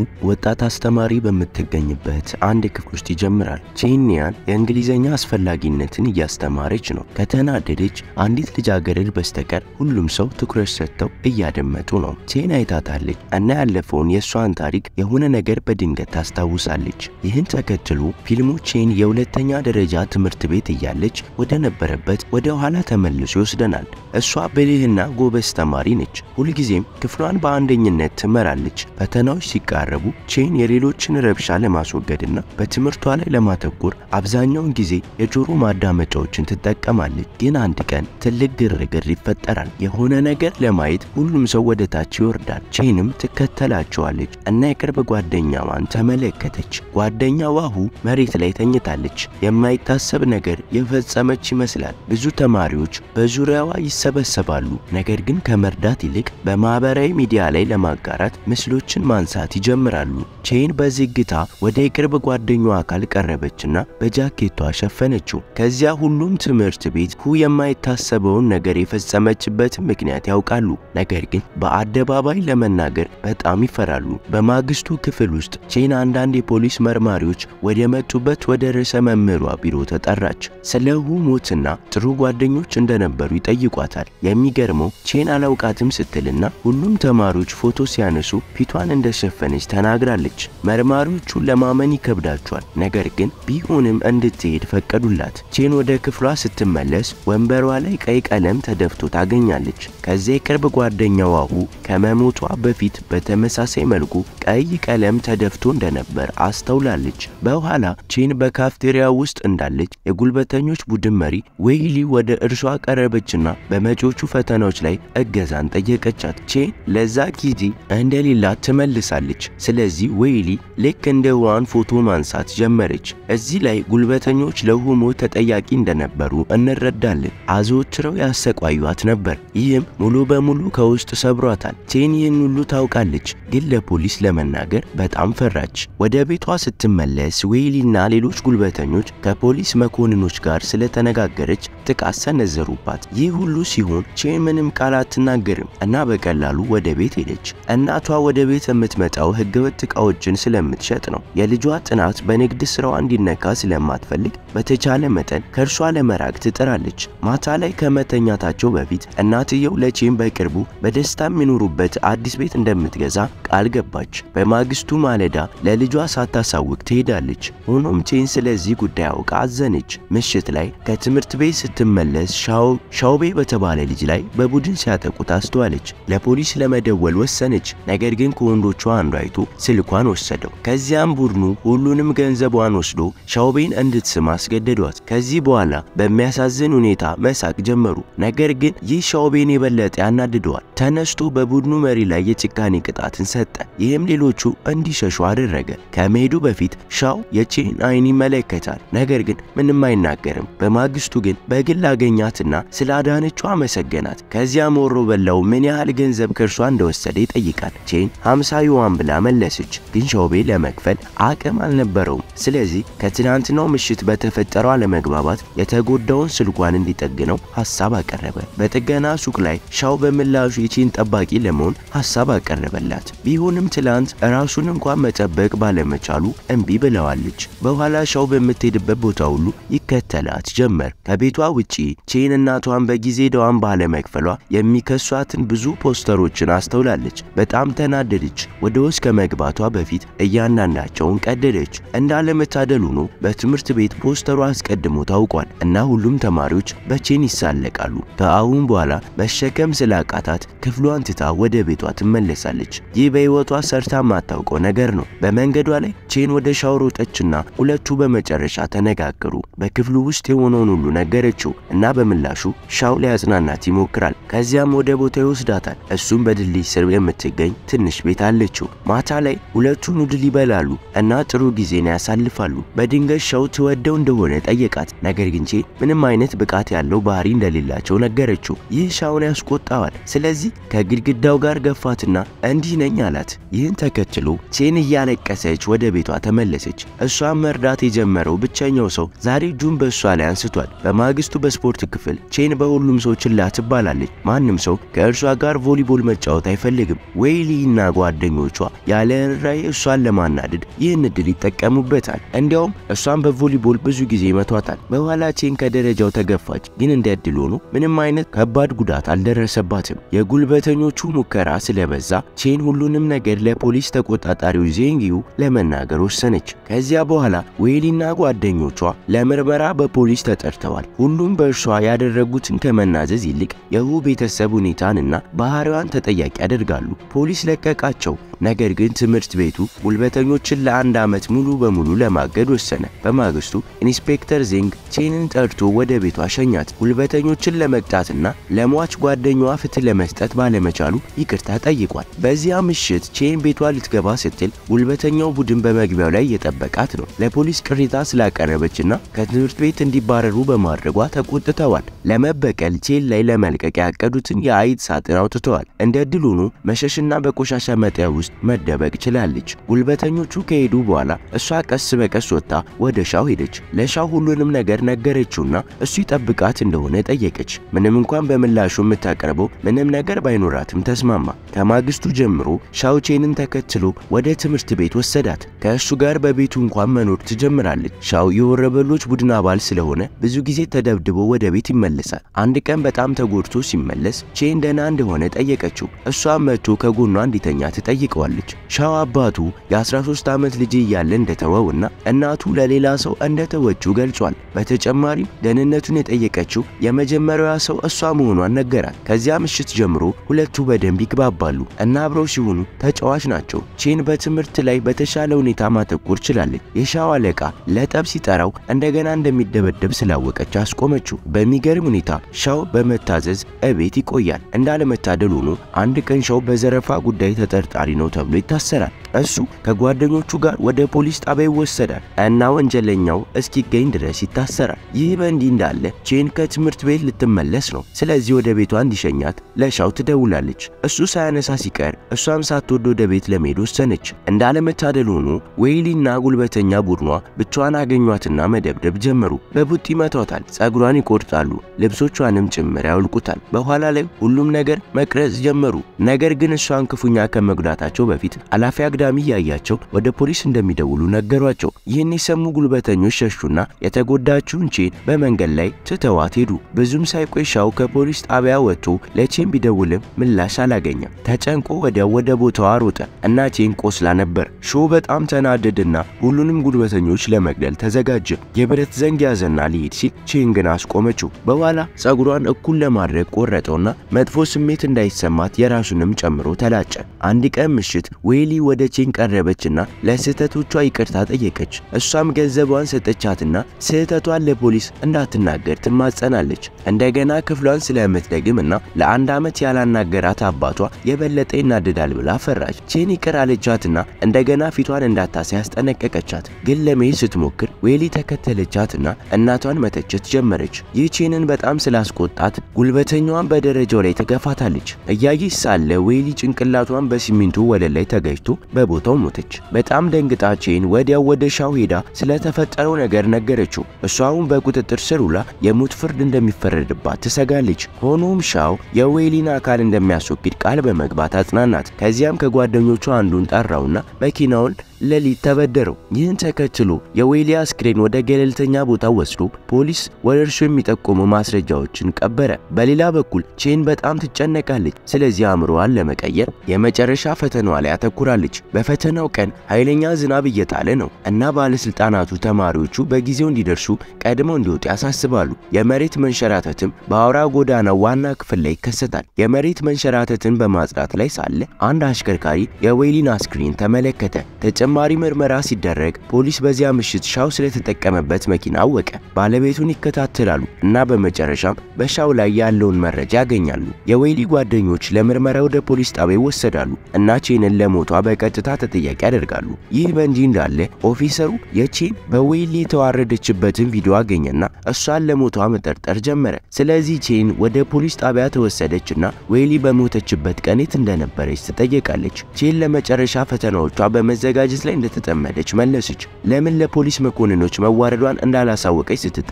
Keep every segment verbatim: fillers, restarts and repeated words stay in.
ወጣት አስተማሪ በምትገኝበት አንድ ክፍል ውስጥ ይጀምራል። ቼን ኒያን የእንግሊዘኛ አስፈላጊነትን እያስተማረች ነው። ከተናደደች አንዲት ልጃገረድ በስተቀር ሁሉም ሰው ትኩረት ሰጥተው እያደመጡ ነው። ቼን አይታታለች እና ያለፈውን የሷን ታሪክ የሆነ ነገር በድንገት ታስታውሳለች። ይህን ተከትሎ ፊልሙ ቼን የሁለተኛ ደረጃ ትምህርት ቤት እያለች ወደ ነበረበት ወደ ኋላ ተመልሶ ይወስደናል። እሷ ብልህና ጎበዝ ተማሪ ነች። ሁልጊዜም ክፍሏን በአንደኝነት ትመራለች። ፈተናዎች ሲቃረቡ ቼን የሌሎችን ረብሻ ለማስወገድና በትምህርቷ ላይ ለማተኮር አብዛኛውን ጊዜ የጆሮ ማዳመጫዎችን ትጠቀማለች። ግን አንድ ቀን ትልቅ ግርግር ይፈጠራል። የሆነ ነገር ለማየት ሁሉም ሰው ወደ ታች ይወርዳል። ቼንም ትከተላቸዋለች እና የቅርብ ጓደኛዋን ተመለከተች። ጓደኛዋ ሁ መሬት ላይ ተኝታለች። የማይታሰብ ነገር የፈጸመች ይመስላል። ብዙ ተማሪዎች በዙሪያዋ ይሰበሰባሉ። ነገር ግን ከመርዳት ይልቅ በማህበራዊ ሚዲያ ላይ ለማጋራት ምስሎችን ማንሳት ይጀምራሉ። ቼን በዝግታ ወደ የቅርብ ጓደኛዋ አካል ቀረበችና በጃኬቷ ሸፈነችው። ከዚያ ሁሉም ትምህርት ቤት ሁ የማይታሰበውን ነገር የፈጸመችበት ምክንያት ያውቃሉ። ነገር ግን በአደባባይ ለመናገር በጣም ይፈራሉ። በማግስቱ ክፍል ውስጥ ቼን አንዳንድ የፖሊስ መርማሪዎች ወደ መጡበት ወደ ርዕሰ መምህሯ ቢሮ ተጠራች። ስለ ሁ ሞትና ጥሩ ጓደኞች እንደነበሩ ይጠይቋታል። የሚገርመው ቼን አላውቃትም ስትልና ሁሉም ተማሪዎች ፎቶ ሲያነሱ ፊቷን እንደሸፈነች ተናግራለች። መርማሪዎቹ ለማመን ይከብዳቸዋል። ነገር ግን ቢሆንም እንድትሄድ ፈቀዱላት። ቼን ወደ ክፍሏ ስትመለስ ወንበሯ ላይ ቀይ ቀለም ተደፍቶ ታገኛለች። ከዚያ የቅርብ ጓደኛዋ ሁ ከመሞቷ በፊት በተመሳሳይ መልኩ ቀይ ቀለም ተደፍቶ እንደነበር አስተውላለች። በኋላ ቼን በካፍቴሪያ ውስጥ እንዳለች የጉልበተኞች ቡድን መሪ ዌይሊ ወደ እርሷ ቀረበችና በመጪዎቹ ፈተናዎች ላይ እገዛን ጠየቀቻት። ቼን ለዛ ጊዜ እንደሌላት ትመልሳለች። ስለዚህ ዌይሊ ልክ እንደ ዋን ፎቶ ማንሳት ጀመረች። እዚህ ላይ ጉልበተኞች ለሁሞ ተጠያቂ እንደነበሩ እንረዳለን። አዘውትረው ያሰቃዩት ነበር። ይህም ሙሉ በሙሉ ከውስጥ ሰብሯታል። ቼን ይህን ሁሉ ታውቃለች፣ ግን ለፖሊስ ለመናገር በጣም ፈራች። ወደ ቤቷ ስትመለስ ዌይሊና ሌሎች ጉልበተኞች ከፖሊስ መኮንኖች ጋር ስለተነጋገረች ጥቃት ሰነዘሩባት። ይህ ሁሉ ሲሆን ቼን ምንም ቃል አትናገርም እና በቀላሉ ወደ ቤት ሄደች። እናቷ ወደ ቤት የምትመጣው ህገወጥ ዕቃዎችን ስለምትሸጥ ነው። የልጇ ጥናት በንግድ ስራዋ እንዲነካ ስለማትፈልግ በተቻለ መጠን ከእርሷ ለመራቅ ትጥራለች። ማታ ላይ ከመተኛታቸው በፊት እናትየው ለቼን በቅርቡ በደስታ የሚኖሩበት አዲስ ቤት እንደምትገዛ ቃል ገባች። በማግስቱ ማለዳ ለልጇ ሳታሳውቅ ትሄዳለች። ሆኖም ቼን ስለዚህ ጉዳይ አውቃ አዘነች። ምሽት ላይ ከትምህርት ቤት ስትመለስ ሻው ሻውቤ በተባለ ልጅ ላይ በቡድን ሲያጠቁ ታስተዋለች። ለፖሊስ ለመደወል ወሰነች። ነገር ግን ከወንዶቿ አንዱ አይቶ ስልኳን ወሰደው። ከዚያም ቡድኑ ሁሉንም ገንዘቧን ወስዶ ሻውቤን እንድትስም አስገደዷት። ከዚህ በኋላ በሚያሳዝን ሁኔታ መሳቅ ጀመሩ። ነገር ግን ይህ ሻውቤን የበለጠ ያናድደዋል። ተነስቶ በቡድኑ መሪ ላይ የጭካኔ ቅጣትን ሰጠ። ይህም ሌሎቹ እንዲሸሹ አደረገ። ከመሄዱ በፊት ሻው የቼን አይን ይመለከታል፣ ነገር ግን ምንም አይናገርም። በማግስቱ ግን በግል አገኛትና ስለ አዳነቿ አመሰገናት። ከዚያም ወሮ በላው ምን ያህል ገንዘብ ከእርሷ እንደወሰደ ይጠይቃል። ቼን ሃምሳ ዩዋን ብላ መለሰች፣ ግን ሻውቤ ለመክፈል አቅም አልነበረውም። ስለዚህ ከትናንትናው ምሽት በተፈጠረው አለመግባባት የተጎዳውን ስልኳን እንዲጠግነው ሐሳብ አቀረበ። በጥገና ሱቅ ላይ ሻው በምላሹ የቼን ጠባቂ ለመሆን ሐሳብ አቀረበላት። ቢሆንም ትላንት ራሱን እንኳን መጠበቅ ባለመቻሉ እምቢ ብለዋለች። በኋላ ሻው በምትሄድበት ቦታ ሁሉ ይከተላት ጀመር። ከቤቷ ውጪ ቼን እናቷን በጊዜ ደዋን ባለመክፈሏ የሚከሷትን ብዙ ፖስተሮችን አስተውላለች። በጣም ተናደደች። ወደ ውስጥ ከመግባቷ በፊት እያንዳንዳቸውን ቀደደች። እንዳለመታደል ሆኖ በትምህርት ቤት ፖስተሩ አስቀድሞ ታውቋል እና ሁሉም ተማሪዎች በቼን ይሳለቃሉ። ከአሁን በኋላ መሸከም ስላቃታት ክፍሏን ትታ ወደ ቤቷ ትመለሳለች። ይህ በህይወቷ ሰርታ ማታውቀው ነገር ነው። በመንገዷ ላይ ቼን ወደ ሻው ሮጠችና ሁለቱ በመጨረሻ ተነጋገሩ። በክፍሉ ውስጥ የሆነውን ሁሉ ነገረችው እና በምላሹ ሻው ሊያጽናናት ይሞክራል። ከዚያም ወደ ቦታ ይወስዳታል። እሱም በድልድይ ስር የምትገኝ ትንሽ ቤት አለችው። ማታ ላይ ሁለቱ ኑድል ይበላሉ እና ጥሩ ጊዜን ያሳልፋሉ። በድንገት ሻው ትወደው እንደሆነ ጠየቃት። ነገር ግን ቼን ምንም አይነት ብቃት ያለው ባህሪ እንደሌላቸው ነገረችው። ይህ ሻውን ያስቆጣዋል። ስለዚህ ከግድግዳው ጋር ገፋትና እንዲህ ነኝ አላት። ይህን ተከትሎ ቼን እያለቀሰች ወደ ቤቷ ተመለሰች። እሷም መርዳት የጀመረው ብቸኛው ሰው ዛሬ እጁን በእሷ ላይ አንስቷል። በማግስቱ በስፖርት ክፍል ቼን በሁሉም ሰው ችላ ትባላለች። ማንም ሰው ከእርሷ ጋር ቮሊቦል መጫወት አይፈልግም። ዌይሊ እና ጓደኞቿ ያለ ርኅራኄ እሷን ለማናደድ ይህን እድል ይጠቀሙበታል። እንዲያውም እሷን በቮሊቦል ብዙ ጊዜ ይመቷታል። በኋላ ቼን ከደረጃው ተገፋች፣ ግን እንደ እድል ሆኖ ምንም አይነት ከባድ ጉዳት አልደረሰባትም። የጉልበተኞቹ ሙከራ ስለበዛ ቼን ሁሉንም ነገር ለፖሊስ ተቆጣጣሪው ዜንጊው ለመናገር ወሰነች። ከዚያ በኋላ ዌይሊና ጓደኞቿ ለምርመራ በፖሊስ ተጠርተዋል። ሁሉም በእርሷ ያደረጉትን ከመናዘዝ ይልቅ የሁ ቤተሰብ ሁኔታንና ባህሪዋን ተጠያቂ ያደርጋሉ። ፖሊስ ለቀቃቸው። ነገር ግን ትምህርት ቤቱ ጉልበተኞችን ለአንድ ዓመት ሙሉ በሙሉ ለማገድ ወሰነ። በማግስቱ ኢንስፔክተር ዜንግ ቼንን ጠርቶ ወደ ቤቷ ሸኛት። ጉልበተኞችን ለመቅጣትና ለሟች ጓደኛዋ ፍትህ ለመስጠት ባለመቻሉ ይቅርታ ጠይቋል። በዚያ ምሽት ቼን ቤቷ ልትገባ ስትል ጉልበተኛው ቡድን በመግቢያው ላይ እየጠበቃት ነው። ለፖሊስ ቅሬታ ስላቀረበችና ከትምህርት ቤት እንዲባረሩ በማድረጓ ተቆጥተዋል። ለመበቀል ቼን ላይ ለመልቀቅ ያቀዱትን የአይጥ ሳጥን አውጥተዋል። እንደ ዕድል ሆኖ መሸሽና በቆሻሻ መጣያ ውስጥ መደበቅ ችላለች። ጉልበተኞቹ ከሄዱ በኋላ እሷ ቀስ በቀስ ወጣ ወደ ሻው ሄደች። ለሻው ሁሉንም ነገር ነገረችውና እሱ ይጠብቃት እንደሆነ ጠየቀች። ምንም እንኳን በምላሹ የምታቀርበው ምንም ነገር ባይኖራትም ተስማማ። ከማግስቱ ጀምሮ ሻው ቼንን ተከትሎ ወደ ትምህርት ቤት ወሰዳት። ከእሱ ጋር በቤቱ እንኳን መኖር ትጀምራለች። ሻው የወረበሎች ቡድን አባል ስለሆነ ብዙ ጊዜ ተደብድቦ ወደ ቤት ይመለሳል። አንድ ቀን በጣም ተጎድቶ ሲመለስ ቼን ደህና እንደሆነ ጠየቀችው። እሷም መጥቶ ከጎኗ እንዲተኛ ትጠይቀዋለች። ሻው አባቱ የ13 ዓመት ልጅ እያለ እንደተወውና እናቱ ለሌላ ሰው እንደተወችው ገልጿል። በተጨማሪም ደህንነቱን የጠየቀችው የመጀመሪያዋ ሰው እሷ መሆኗን ነገራት። ከዚያ ምሽት ጀምሮ ሁለቱ በደንብ ይግባባሉ እና አብረው ሲሆኑ ተጫዋች ናቸው። ቼን በትምህርት ላይ በተሻለ ሁኔታ ማተኮር ችላለች። የሻው አለቃ ለጠብ ሲጠራው እንደገና እንደሚደበደብ ስላወቀች አስቆመችው። በሚገርም ሁኔታ ሻው በመታዘዝ እቤት ይቆያል። እንዳለመታደል ሆኖ አንድ ቀን ሻው በዘረፋ ጉዳይ ተጠርጣሪ ነው ተብሎ ይታሰራል። እሱ ከጓደኞቹ ጋር ወደ ፖሊስ ጣቢያ ይወሰዳል እና ወንጀለኛው እስኪገኝ ድረስ ይታሰራል። ይህ በእንዲህ እንዳለ ቼን ከትምህርት ቤት ልትመለስ ነው። ስለዚህ ወደ ቤቷ እንዲሸኛት ለሻው ትደውላለች። እሱ ሳያነሳ ሲቀር እሷም ሳትወድ ወደ ቤት ለመሄድ ወሰነች። እንዳለመታደል ሆኖ ዌይሊና ጉልበተኛ ቡድኗ ብቻዋን አገኟትና መደብደብ ጀመሩ። በቡጢ መቷታል፣ ጸጉሯን ይቆርጣሉ፣ ልብሶቿንም ጭምር ያውልቁታል። በኋላ ላይ ሁሉም ነገር መቅረጽ ጀመሩ። ነገር ግን እሷን ክፉኛ ከመጉዳታቸው በፊት አላፊ አግዳሚ ያያቸው ወደ ፖሊስ እንደሚደውሉ ነገሯቸው። ይህን የሰሙ ጉልበተኞች ሸሹና የተጎዳችውን ቼን በመንገድ ላይ ትተዋት ሄዱ። ብዙም ሳይቆይ ሻው ከፖሊስ ጣቢያ ወጥቶ ለቼን ቢደውልም ምላሽ አላገኘም። ተጨንቆ ወዲያው ወደ ቦታዋ ሮጠ እና ቼን ቆስላ ነበር። ሾው በጣም ተናደደና ሁሉንም ጉልበተኞች ለመግደል ተዘጋጀ። የብረት ዘንግ ያዘና ሊሄድ ሲል ቼን ግን አስቆመችው። በኋላ ጸጉሯን እኩል ለማድረግ ቆረጠውና መጥፎ ስሜት እንዳይሰማት የራሱንም ጨምሮ ተላጨ። አንድ ቀን ምሽት ዌይሊ ወደ ቼን ቀረበችና ለስህተቶቿ ይቅርታ ጠየቀች። እሷም ገንዘቧን ሰጠቻትና ስህተቷን ለፖሊስ እንዳትናገር ትማጸናለች። እንደገና ክፍሏን ስለምትደግምና ለአንድ ዓመት ያላናገራት አባቷ የበለጠ ይናደዳል ብላ ፈራች። ቼን ይቅር አለቻትና እንደገና ፊቷን እንዳታሳይ አስጠነቀቀቻት። ግን ለመሄድ ስትሞክር ዌይሊ ተከተለቻትና እናቷን መተቸት ጀመረች። ይህ ቼንን በጣም ስላስቆጣት ጉልበተኛዋን በደረጃው ላይ ተገፋታለች። እያየች ሳለ ዌይሊ ጭንቅላቷን በሲሚንቶ ወለል ላይ ተገጭቶ በቦታው ሞተች። በጣም ደንግጣ ቼን ወዲያው ወደ ሻው ሄዳ ስለተፈጠረው ነገር ነገረችው። እሷም በቁጥጥር ስር ውላ የሞት ፍርድ እንደሚፈረድባት ትሰጋለች። ሆኖም ሻው የዌይሊን አካል እንደሚያስወግድ ቃል በመግባት አጽናናት። ከዚያም ከጓደኞቹ አንዱን ጠራውና መኪናውን ለሊት ተበደረው። ይህን ተከትሎ የዌይሊ አስክሬን ወደ ገለልተኛ ቦታ ወስዶ ፖሊስ ወደ እርሱ የሚጠቁሙ ማስረጃዎችን ቀበረ። በሌላ በኩል ቼን በጣም ትጨነቃለች። ስለዚህ አእምሮዋን ለመቀየር የመጨረሻ ፈተናዋ ላይ አተኩራለች። በፈተናው ቀን ኃይለኛ ዝናብ እየጣለ ነው እና ባለስልጣናቱ ተማሪዎቹ በጊዜው እንዲደርሱ ቀድመው እንዲወጡ ያሳስባሉ። የመሬት መንሸራተትም በአውራ ጎዳናው ዋና ክፍል ላይ ይከሰታል። የመሬት መንሸራተትን በማጽዳት ላይ ሳለ አንድ አሽከርካሪ የዌይሊን አስክሬን ተመለከተ። ተጨማሪ ምርመራ ሲደረግ ፖሊስ በዚያ ምሽት ሻው ስለተጠቀመበት መኪና አወቀ። ባለቤቱን ይከታተላሉ እና በመጨረሻም በሻው ላይ ያለውን መረጃ ያገኛሉ። የዌይሊ ጓደኞች ለምርመራ ወደ ፖሊስ ጣቢያ ይወሰዳሉ እና ቼንን ለሞቷ በቀጥታ ተጠያቂ ያደርጋሉ። ይህ በእንዲህ እንዳለ ኦፊሰሩ የቼን በዌይሊ የተዋረደችበትን ቪዲዮ አገኘና እሷን ለሞቷ መጠርጠር ጀመረ። ስለዚህ ቼን ወደ ፖሊስ ጣቢያ ተወሰደችና ዌይሊ በሞተችበት ቀን የት እንደነበረች ትጠየቃለች። ቼን ለመጨረሻ ፈተናዎቿ በመዘጋጀት ላይ እንደተጠመደች መለሰች። ለምን ለፖሊስ መኮንኖች መዋረዷን እንዳላሳወቀች ስትጠየቅ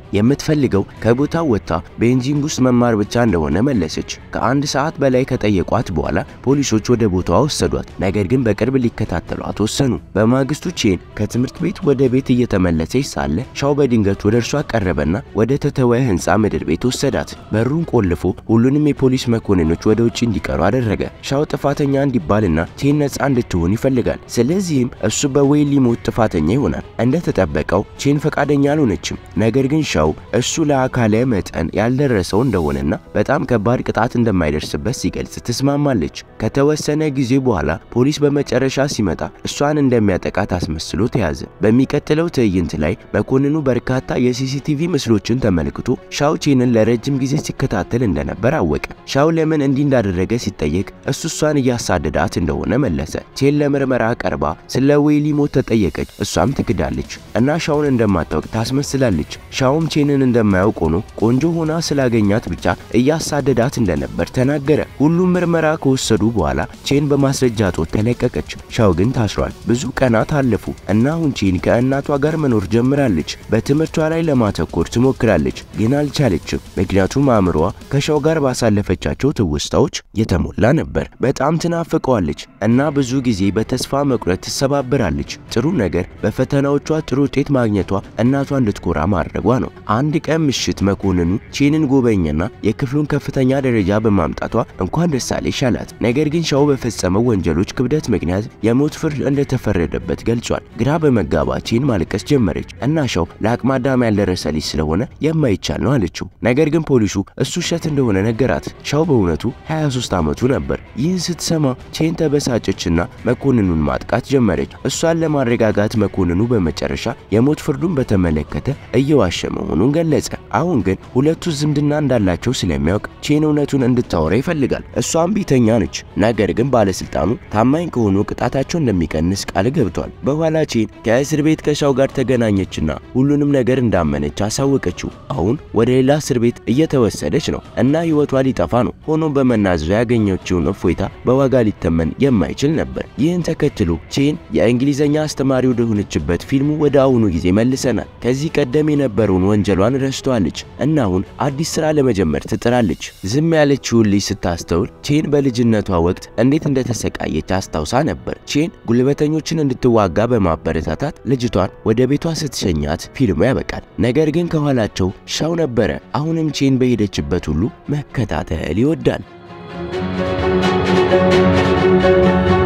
የምትፈልገው ከቦታው ወጥታ ቤንጂንግ ውስጥ መማር ብቻ እንደሆነ መለሰች። ከአንድ ሰዓት በላይ ከጠየቋት በኋላ ፖሊሶች ወደ ቦታዋ ወሰዷት። ነገር ግን በቅርብ ሊከታተሏት ወሰኑ። በማግስቱ ቼን ከትምህርት ቤት ወደ ቤት እየተመለሰች ሳለ ሻው በድንገት ወደ እርሷ ቀረበና ወደ ተተወ ህንፃ ምድር ቤት ወሰዳት። በሩን ቆልፎ ሁሉንም የፖሊስ መኮንኖች ወደ ውጪ እንዲቀሩ አደረገ። ሻው ጥፋተኛ እንዲባልና ቼን ነፃ እንድትሆን ይፈልጋል። ስለዚህም እሱ በዌይሊ ሞት ጥፋተኛ ይሆናል። እንደተጠበቀው ቼን ፈቃደኛ አልሆነችም። ነገር ግን ሻው እሱ ለአካለ መጠን ያልደረሰው እንደሆነና በጣም ከባድ ቅጣት እንደማይደርስበት ሲገልጽ ትስማማለች። ከተወሰነ ጊዜ በኋላ ፖሊስ በመጨረሻ ሲመጣ እሷን እንደሚያጠቃት አስመስሎ ተያዘ። በሚቀጥለው ትዕይንት ላይ መኮንኑ በርካታ የሲሲቲቪ ምስሎችን ተመልክቶ ሻው ቼንን ለረጅም ጊዜ ሲከታተል እንደነበር አወቀ። ሻው ለምን እንዲህ እንዳደረገ ሲጠየቅ እሱ እሷን እያሳደዳት እንደሆነ መለሰ። ቼን ለምርመራ ቀርባ ስለ ዌይሊ ሞት ተጠየቀች። እሷም ትክዳለች እና ሻውን እንደማታውቅ ታስመስላለች። ሻውም ቼንን እንደማያውቅ ሆኖ ቆንጆ ሆና ስላገኛት ብቻ እያሳደዳት እንደነበር ተናገረ። ሁሉም ምርመራ ከወሰዱ በኋላ ቼን በማስረጃ ጦት ተለቀቀች። ሻው ግን ታስሯል። ብዙ ቀናት አለፉ እና አሁን ቼን ከእናቷ ጋር መኖር ጀምራለች። በትምህርቷ ላይ ለማተኮር ትሞክራለች፣ ግን አልቻለችም። ምክንያቱም አእምሮዋ ከሻው ጋር ባሳለፈቻቸው ትውስታዎች የተሞላ ነበር። በጣም ትናፍቀዋለች እና ብዙ ጊዜ በተስፋ መቁረጥ ትሰባበራለች። ጥሩ ነገር በፈተናዎቿ ጥሩ ውጤት ማግኘቷ እናቷ እንድትኮራ ማድረጓ ነው። አንድ ቀን ምሽት መኮንኑ ቼንን ጎበኘና የክፍሉን ከፍተኛ ደረጃ በማምጣቷ እንኳን ደስ አለሽ አላት። ነገር ግን ሻው በፈጸመው ወንጀሎች ክብደት ምክንያት የሞት ፍርድ እንደተፈረደበት ገልጿል። ግራ በመጋባት ቼን ማልቀስ ጀመረች እና ሻው ለአቅመ አዳም ያልደረሰ ልጅ ስለሆነ የማይቻል ነው አለችው። ነገር ግን ፖሊሱ እሱ ውሸት እንደሆነ ነገራት። ሻው በእውነቱ ሃያ ሶስት ዓመቱ ነበር። ይህን ስትሰማ ቼን ተበሳጨችና መኮንኑን ማጥቃት ጀመረች። እሷን ለማረጋጋት መኮንኑ በመጨረሻ የሞት ፍርዱን በተመለከተ እየዋሸ መሆኑን ገለጸ። አሁን ግን ሁለቱ ዝምድና እንዳላቸው ስለሚያውቅ ቼን እውነቱን እንድታወራ ይፈልጋል። እሷም ቢተኛ ነች። ነገር ግን ባለስልጣኑ ታማኝ ከሆኑ ቅጣታቸው እንደሚቀንስ ቃል ገብቷል። በኋላ ቼን ከእስር ቤት ከሻው ጋር ተገናኘችና ሁሉንም ነገር እንዳመነች አሳወቀችው። አሁን ወደ ሌላ እስር ቤት እየተወሰደች ነው እና ህይወቷ ሊጠፋ ነው። ሆኖም በመናዘዟ ያገኘችውን እፎይታ በዋጋ ሊተመን የማይችል ነበር። ይህን ተከትሎ ቼን የእንግሊዘኛ አስተማሪ ወደ ሆነችበት ፊልሙ ወደ አሁኑ ጊዜ መልሰናል። ከዚህ ቀደም የነበረውን ወንጀሏን ረስቷለች እና አሁን አዲስ ስራ ለመጀመር ትጥራለች። ዝም ያለችውን ልጅ ስታስተውል ቼን በልጅነቷ ወቅት እንዴት እንደተሰቃየች አስታውሳ ነበር። ቼን ጉልበተኞችን እንድትዋጋ በማበረታታት ልጅቷን ወደ ቤቷ ስትሸኛት ፊልሙ ያበቃል። ነገር ግን ከኋላቸው ሻው ነበረ። አሁንም ቼን በሄደችበት ሁሉ መከታተል ይወዳል።